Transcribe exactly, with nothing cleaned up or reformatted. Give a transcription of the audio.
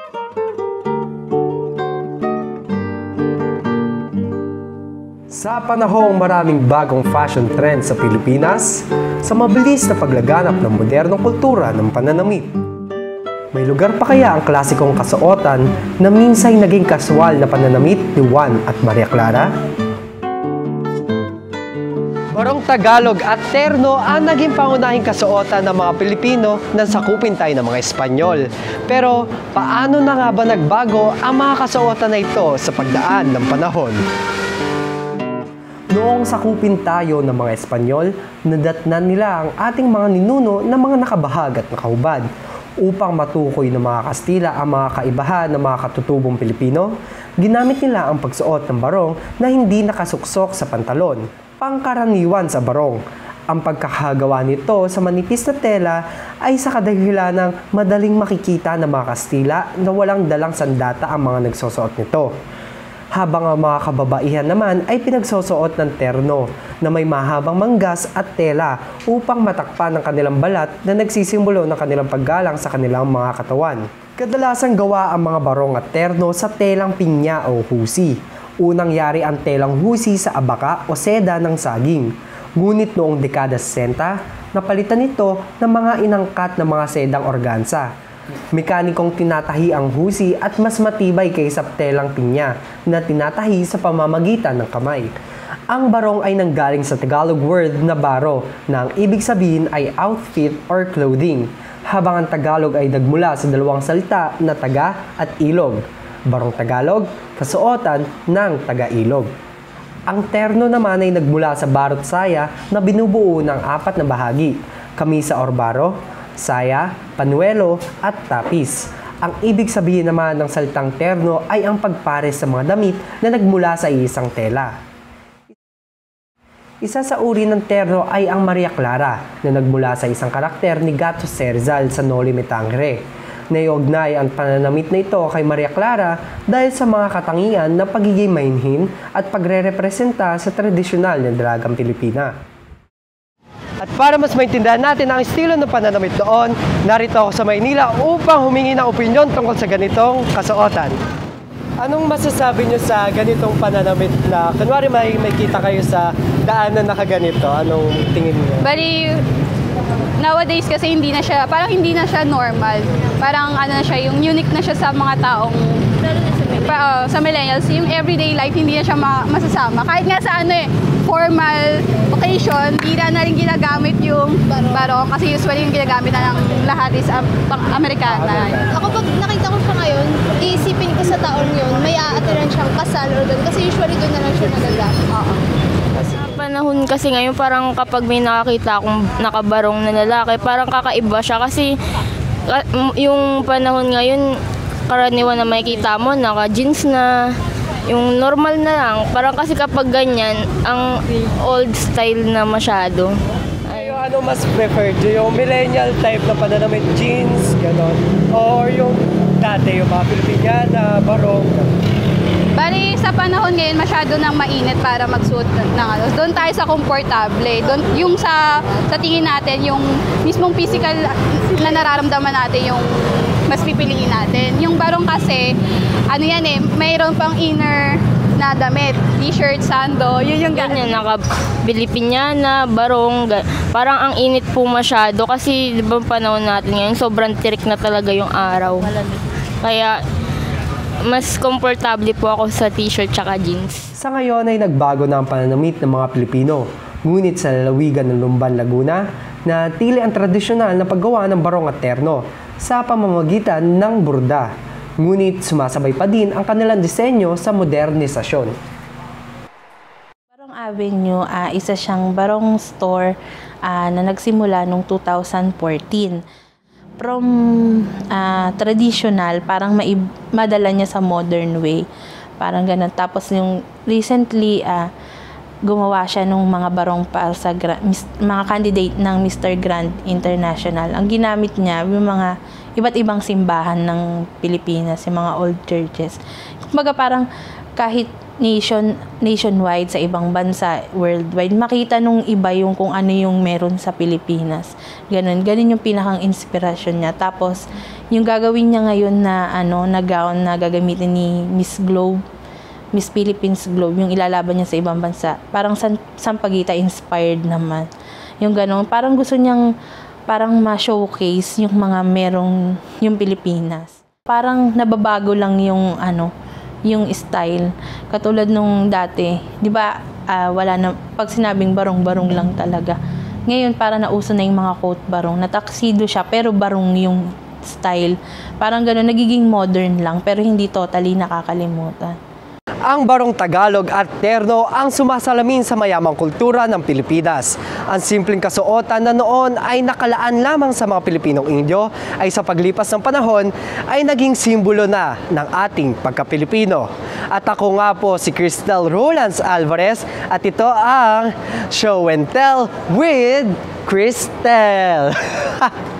Sa panahong maraming bagong fashion trend sa Pilipinas, sa mabilis na paglaganap ng modernong kultura ng pananamit, may lugar pa kaya ang klasikong kasuotan na minsay naging kaswal na pananamit ni Juan at Maria Clara? Barong Tagalog at terno ang naging pangunahing kasuotan ng mga Pilipino nang sakupin tayo ng mga Espanyol. Pero paano na nga ba nagbago ang mga kasuotan na ito sa pagdaan ng panahon? Noong sakupin tayo ng mga Espanyol, nadatnan nila ang ating mga ninuno na mga nakabahag at nakahubad. Upang matukoy ng mga Kastila ang mga kaibahan ng mga katutubong Pilipino, ginamit nila ang pagsuot ng barong na hindi nakasuksok sa pantalon, pangkaraniwan sa barong. Ang pagkakagawa nito sa manipis na tela ay sa kadahilan ng madaling makikita ng mga Kastila na walang dalang sandata ang mga nagsusuot nito. Habang ang mga kababaihan naman ay pinagsusuot ng terno na may mahabang manggas at tela upang matakpan ang kanilang balat na nagsisimbolo ng kanilang paggalang sa kanilang mga katawan. Kadalasang gawa ang mga barong at terno sa telang pinya o husi. Unang yari ang telang husi sa abaka o seda ng saging. Ngunit noong dekada sesenta, napalitan ito ng mga inangkat na mga sedang organsa. Mekanikong tinatahi ang husi at mas matibay kaysa telang pinya na tinatahi sa pamamagitan ng kamay. Ang barong ay nanggaling sa Tagalog word na baro na ang ibig sabihin ay outfit or clothing, habang ang Tagalog ay nagmula sa dalawang salita na taga at ilog. Barong Tagalog, kasuotan ng taga-ilog. Ang terno naman ay nagmula sa barot saya na binubuo ng apat na bahagi, kamisa or baro, saya, panuelo, at tapis. Ang ibig sabihin naman ng salitang terno ay ang pagpares sa mga damit na nagmula sa isang tela. Isa sa uri ng terno ay ang Maria Clara na nagmula sa isang karakter ni Gato Cerzal sa Noli Me Tangere. Naiugnay ang pananamit na ito kay Maria Clara dahil sa mga katangian na pagiging mainhin at pagre-representa sa tradisyonal na dalagang Pilipina. At para mas maintindihan natin ang estilo ng pananamit doon, narito ako sa Maynila upang humingi ng opinyon tungkol sa ganitong kasuotan. Anong masasabi nyo sa ganitong pananamit na, kunwari may, may kita kayo sa daan na nakaganito, anong tingin nyo? Bali, nowadays kasi hindi na siya, parang hindi na siya normal. Parang ano na siya, yung unique na siya sa mga taong, pa, uh, sa millennials, yung everyday life hindi na siya ma masasama. Kahit nga sa ano eh, formal occasion, hindi na na rin ginagamit yung barong kasi usually yung ginagamit na ng lahat is um, pang-Amerikana. Ako pag nakita ko siya ngayon, iisipin ko sa taon yun, may aatiran siyang kasal or doon kasi usually doon na lang siya nagagamit. Oo. Sa panahon kasi ngayon, parang kapag may nakakita akong nakabarong na lalaki, parang kakaiba siya kasi yung panahon ngayon, karaniwan na makikita mo, naka-jeans na, yung normal na lang. Parang kasi kapag ganyan, ang old style na masyado. Ay, yung ano mas preferred? Yung millennial type na pananamit, jeans, gano'n? Or yung dati, yung mga Pilipiniana, barong? Bali, sa panahon ngayon, masyado nang mainit para magsuot ng ano. Doon tayo sa komportable. Doon, yung sa, sa tingin natin, yung mismong physical na nararamdaman natin, yung mas pipiliin natin. Yung barong kasi, ano yan eh, mayroon pang inner na damit, t-shirt, sando, yun yung ganyan. Naka-Pilipiniana, barong, parang ang init po masyado kasi di ba panahon natin ngayon, sobrang tirik na talaga yung araw. Kaya, mas komportable po ako sa t-shirt tsaka jeans. Sa ngayon ay nagbago na ang pananamit ng mga Pilipino. Ngunit sa lalawigan ng Lumban, Laguna, na tili ang tradisyonal na paggawa ng barong at terno sa pamamagitan ng burda. Ngunit sumasabay pa din ang kanilang disenyo sa modernisasyon. Barong Avenue, uh, isa siyang barong store uh, na nagsimula noong two thousand fourteen. From uh, traditional, parang madala niya sa modern way. Parang ganun. Tapos yung recently, uh, gumawa siya ng mga barong para sa mga candidate ng Mister Grand International. Ang ginamit niya, yung mga iba't ibang simbahan ng Pilipinas, yung mga old churches. Kumbaga parang kahit nation nationwide sa ibang bansa, worldwide, makita nung iba yung kung ano yung meron sa Pilipinas. Ganun, ganun yung pinakang inspirasyon niya. Tapos, yung gagawin niya ngayon na ano, na gown na gagamitin ni Miss Globe, Miss Philippines Globe, yung ilalaban niya sa ibang bansa. Parang San, Sampaguita inspired naman. Yung ganun, parang gusto niyang parang ma-showcase yung mga merong yung Pilipinas. Parang nababago lang yung ano, yung style. Katulad nung dati, 'di ba? Uh, wala na pag sinabing barong-barong lang talaga. Ngayon para nauso na yung mga coat barong. Na tuxedo siya pero barong yung style. Parang gano'n, nagiging modern lang pero hindi totally nakakalimutan. Ang barong Tagalog at terno ang sumasalamin sa mayamang kultura ng Pilipinas. Ang simpleng kasuotan na noon ay nakalaan lamang sa mga Pilipinong Indio ay sa paglipas ng panahon ay naging simbolo na ng ating pagka-Pilipino. At ako nga po si Cristel Rolands Alvarez at ito ang Show and Tell with Cristel.